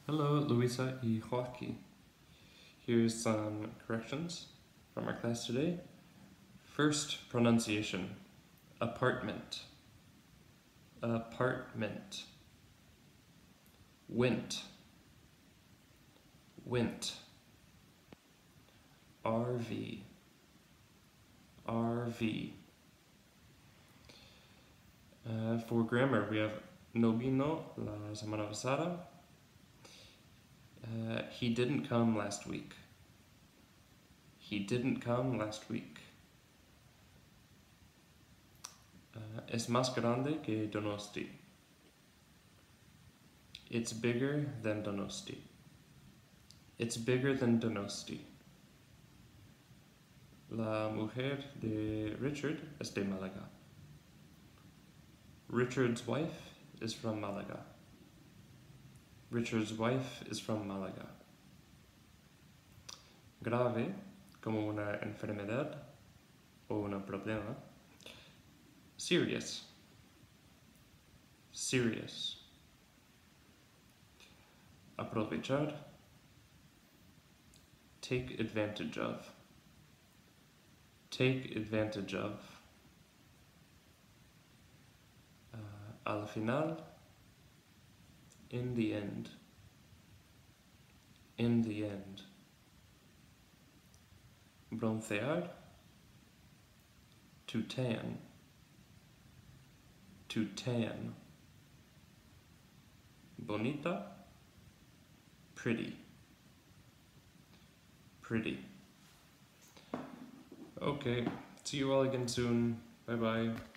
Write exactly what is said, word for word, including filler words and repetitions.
Hello, Luisa y Joaki. Here's some corrections from our class today. First pronunciation, apartment, apartment. Wint, wint. R V, R V. Uh, for grammar, we have no vino la semana pasada. Uh, he didn't come last week. He didn't come last week. Uh, es más grande que Donosti. It's bigger than Donosti. It's bigger than Donosti. La mujer de Richard es de Málaga. Richard's wife is from Málaga. Richard's wife is from Málaga. Grave, como una enfermedad o un problema. Serious. Serious. Aprovechar. Take advantage of. Take advantage of. Uh, al final. In the end. In the end. Broncear. To tan. To tan. Bonita. Pretty. Pretty. Okay, see you all again soon. Bye bye.